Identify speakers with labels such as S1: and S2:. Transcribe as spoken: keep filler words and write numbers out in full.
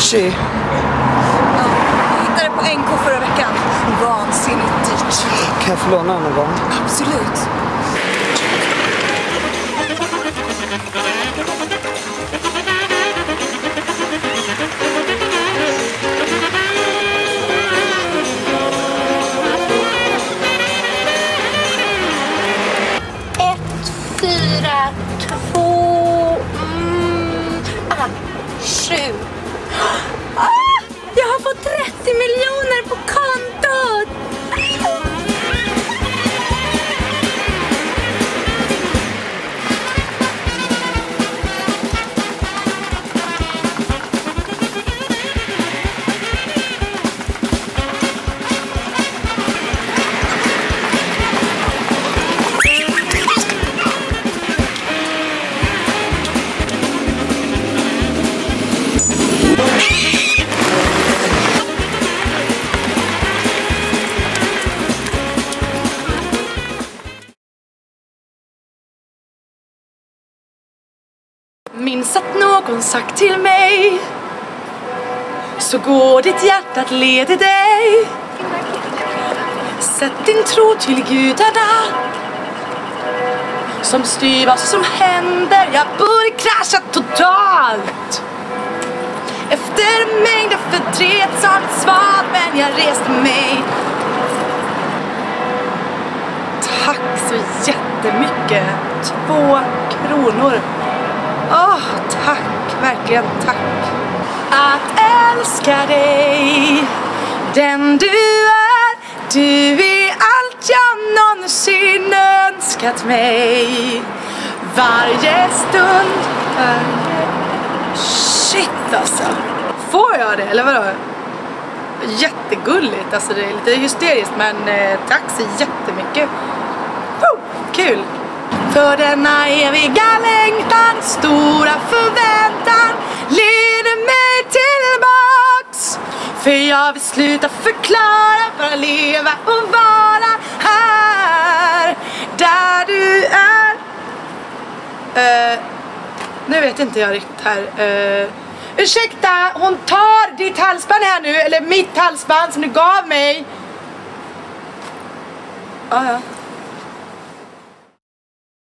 S1: Gucci.
S2: Ja, jag hittade det på N K förra veckan. Vansinnigt dyrt.
S1: Kan jag få låna någon gång?
S2: Absolut.
S3: Ett, fyra, två, mm, ah, sju. Ah, jag har fått trettio miljoner på kontot!
S4: Minns att någon sagt till mig, så går ditt hjärta att leda dig. Sätt din tro till gudarna som styr vad som händer. Jag borde krascha totalt efter mängder förtret som ett svar, men jag reste mig. Tack så jättemycket. Två kronor. Åh, oh, tack, verkligen tack. Att älska dig, den du är. Du är allt jag någonsin önskat mig. Varje stund. Shit alltså. Får jag det, eller vadå? Jättegulligt, alltså det är lite hysteriskt, men eh, tack så jättemycket. Oh, kul. För denna eviga längtan, stora förväntan leder mig tillbaks. För jag vill sluta förklara, bara leva och vara här där du är. Uh, nu vet inte jag riktigt här. Uh, ursäkta, hon tar ditt halsband här nu, eller mitt halsband som du gav mig. Ah, ja.